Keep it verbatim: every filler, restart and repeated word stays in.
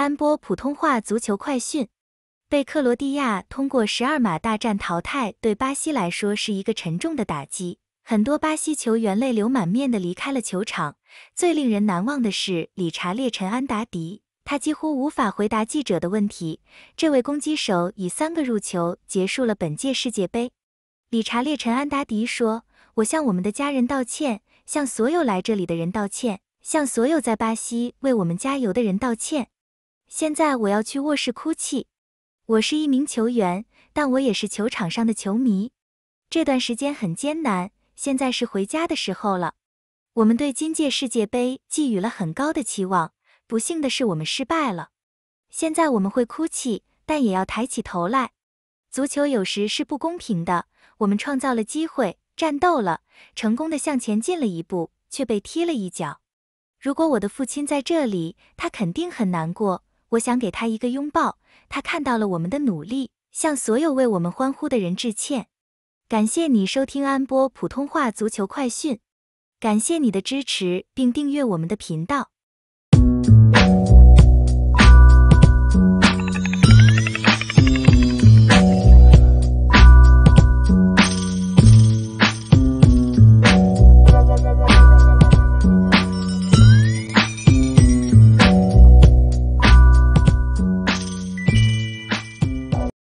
安波普通话足球快讯：被克罗地亚通过十二码大战淘汰，对巴西来说是一个沉重的打击。很多巴西球员泪流满面地离开了球场。最令人难忘的是理查列陈安达迪，他几乎无法回答记者的问题。这位攻击手以三个入球结束了本届世界杯。理查列陈安达迪说：“我向我们的家人道歉，向所有来这里的人道歉，向所有在巴西为我们加油的人道歉。现在我要去卧室哭泣。我是一名球员，但我也是球场上的球迷。这段时间很艰难，现在是回家的时候了。我们对今届世界杯寄予了很高的期望，不幸的是我们失败了。现在我们会哭泣，但也要抬起头来。足球有时是不公平的，我们创造了机会，战斗了，成功的向前进了一步，却被踢了一脚。如果我的父亲在这里，他肯定很难过。我想给他一个拥抱，他看到了我们的努力，向所有为我们欢呼的人致歉。感谢你收听安波普通话足球快讯，感谢你的支持并订阅我们的频道。